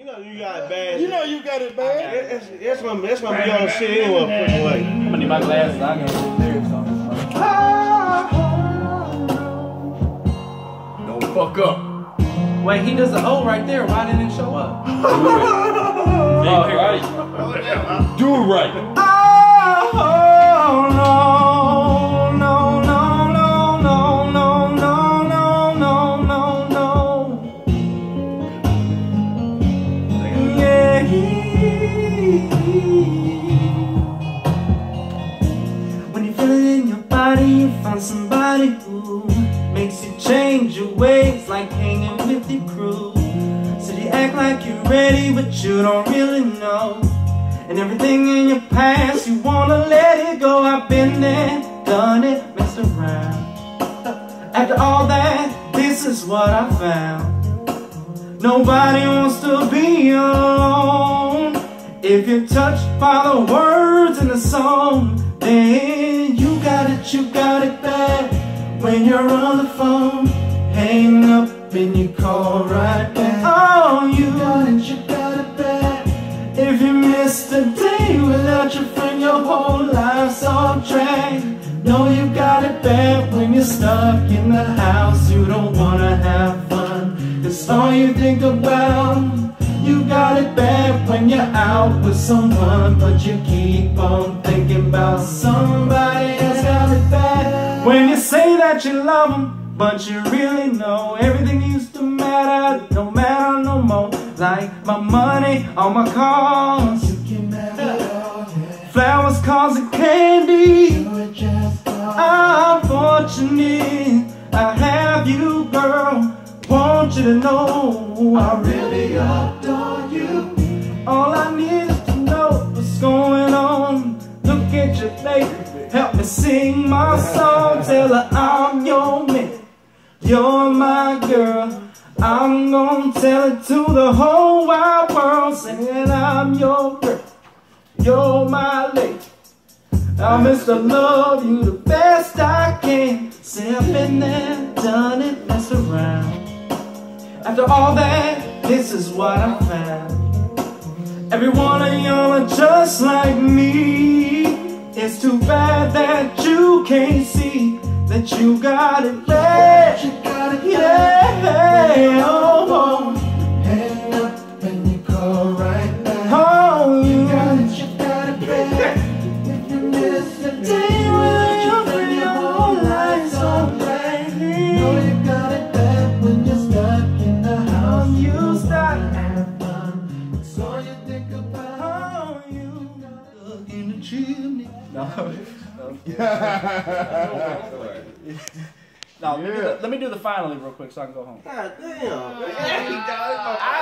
You know you got it bad. You know you got it bad. That's gonna be on shit anyway. Freaking way. I'm gonna need my glasses. I got some lyrics on this one. Don't fuck up. Wait, he does the O right there. Why didn't it show up? Oh, right. Do it right. Oh, no, no, no, no, no, no, no, no, no, no, no. Yeah. When you feel it in your body, you find somebody who makes you change your ways, like hanging with your crew. So you act like you're ready, but you don't really know. And everything in your past, you wanna let it go. I've been there, done it, messed around. After all that, this is what I found. Nobody wants to be alone. If you're touched by the words in the song, then you got it bad. When you're on the phone, hang up and you call right back. Oh, you got it bad. If you missed a day without your friend, your whole life's off track. No, you got it bad when you're stuck in the house. You don't wanna have fun, it's all you think about. You got it bad when you're out with someone, but you keep on thinking about somebody else. Got it bad when you say that you love them, but you really know everything used to matter, don't matter no more. Like my money, all my cars, you can have it all, yeah. Flowers, cars, and candy. I'm fortunate I have you, girl. Want you to know I really adore you. All I need is to know what's going on. Look at your face, help me sing my song. Tell her I'm your man, you're my girl. I'm gonna tell it to the whole wide world, saying I'm your girl, you're my lady. I miss to love you the best I can. Say I've been there, done it, messed around. After all that, this is what I found. Every one of y'all are just like me. It's too bad that you can't see that you got it bad. Yeah, oh, hang up and you call right back. Oh, you got it bad. If you miss a day when you're free, your whole life's on black. No, you got it bad when you're stuck in the house. You start having fun, it's all you think about. Oh, you got in the chimney. No, let me do the finally real quick so I can go home. God damn. I